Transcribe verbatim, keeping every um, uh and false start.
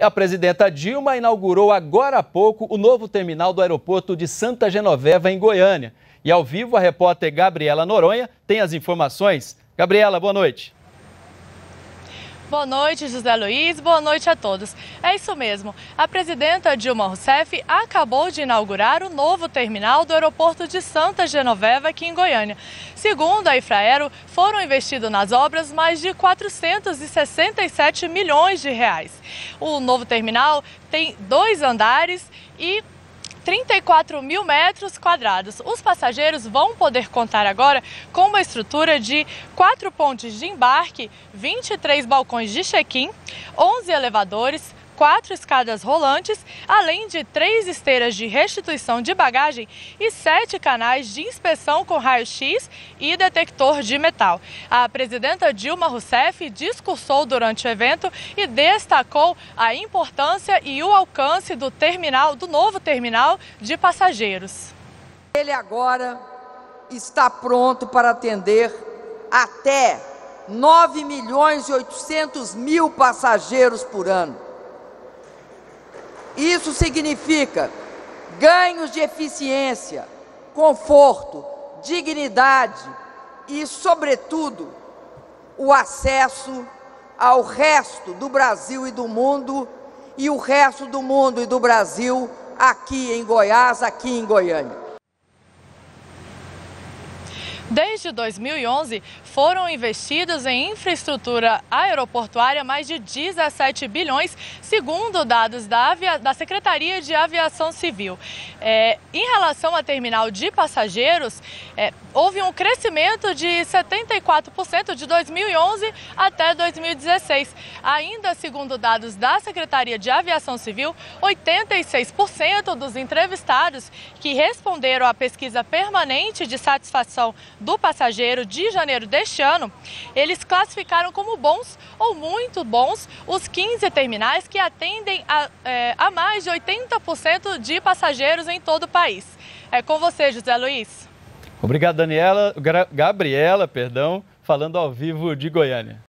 A presidenta Dilma inaugurou agora há pouco o novo terminal do aeroporto de Santa Genoveva, em Goiânia. E ao vivo, a repórter Gabriela Noronha tem as informações. Gabriela, boa noite. Boa noite, José Luiz. Boa noite a todos. É isso mesmo. A presidenta Dilma Rousseff acabou de inaugurar o novo terminal do aeroporto de Santa Genoveva, aqui em Goiânia. Segundo a Infraero, foram investidos nas obras mais de quatrocentos e sessenta e sete milhões de reais. O novo terminal tem dois andares e trinta e quatro mil metros quadrados. Os passageiros vão poder contar agora com uma estrutura de quatro pontes de embarque, vinte e três balcões de check-in, onze elevadores, quatro escadas rolantes, além de três esteiras de restituição de bagagem e sete canais de inspeção com raio-x e detector de metal. A presidenta Dilma Rousseff discursou durante o evento e destacou a importância e o alcance do terminal, do novo terminal de passageiros. Ele agora está pronto para atender até nove milhões e oitocentos mil passageiros por ano. Isso significa ganhos de eficiência, conforto, dignidade e, sobretudo, o acesso ao resto do Brasil e do mundo, e o resto do mundo e do Brasil aqui em Goiás, aqui em Goiânia. Desde dois mil e onze, foram investidos em infraestrutura aeroportuária mais de dezessete bilhões, segundo dados da, avia... da Secretaria de Aviação Civil. É, em relação ao terminal de passageiros, é, houve um crescimento de setenta e quatro por cento de dois mil e onze até dois mil e dezesseis. Ainda segundo dados da Secretaria de Aviação Civil, oitenta e seis por cento dos entrevistados que responderam à pesquisa permanente de satisfação do passageiro de janeiro deste ano, eles classificaram como bons ou muito bons os quinze terminais que atendem a, é, a mais de oitenta por cento de passageiros em todo o país. É com você, José Luiz. Obrigado, Daniela, Gabriela, perdão, falando ao vivo de Goiânia.